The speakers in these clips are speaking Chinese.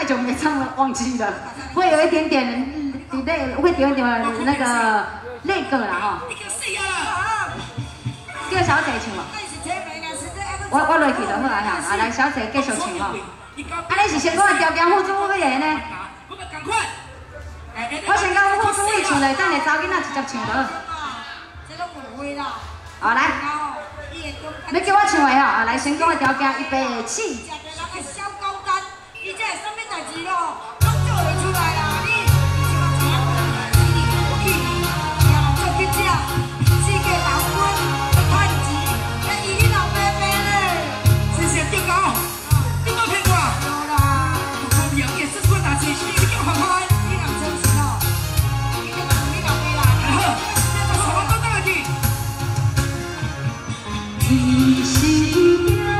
太久没唱了，忘记了，会有一点点累，会有一点那个那个啦哈。叫小姐唱嘛。我落去就好啊哈，来小姐继续唱吼。啊，你是先讲条件副主委的呢？我先讲副主委唱嘞，等下查囡仔直接唱就好。这拢误会啦。好来，要叫我唱的吼，啊来先讲个条件，预备起。 小高干，伊这什么代志咯，拢做得出来啦！你我去，做去这世界老官赚钱，要以你老爸爸嘞。谢谢舅公，你莫骗我。有啦，我不要也是出大钱，你叫好好来。你若真是哦，你就问你老爸啦。好，这个什么都得去。你是。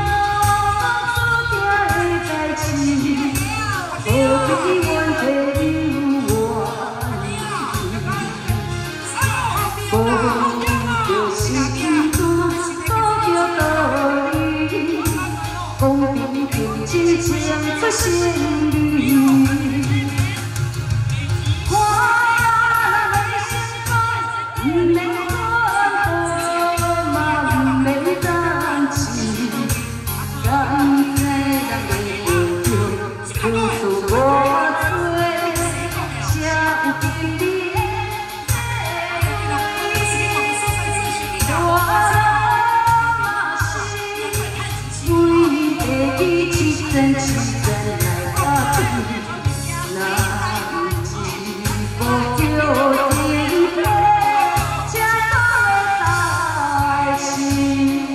真情出心里，我的心中没我嘛没担心，刚才让你付出我最想给你的，我心为的。 真情真来打拼，那一否就定会将来心。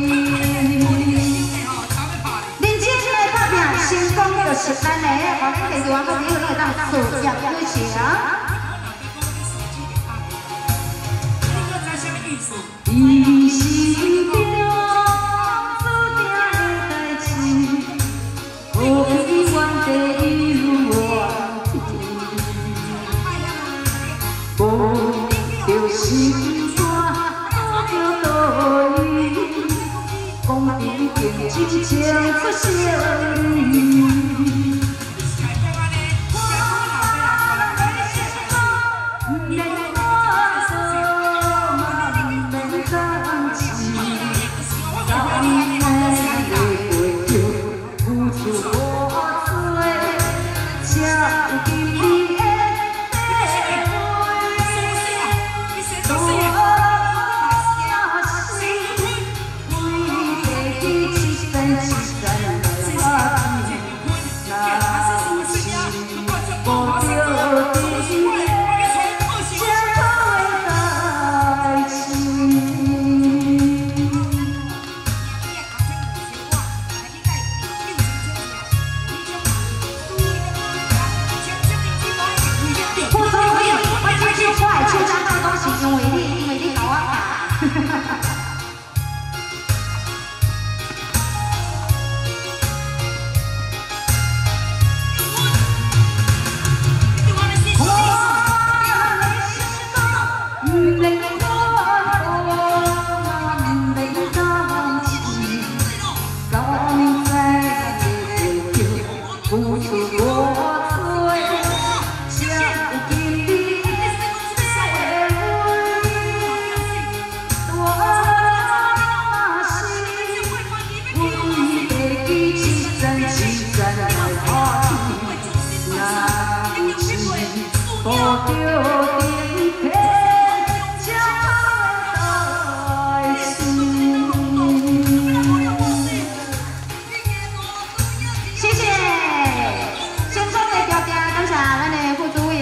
认真来打拼，成功就是咱的。我们电话个朋友来当事业推行。伊是着。 我永远地有我的，无着心肝，无着道理，讲平平真情出心里。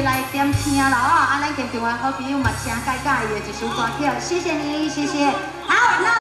听了哦，咱电话好朋友嘛，请介介伊的一首歌曲，谢谢你，谢谢。好。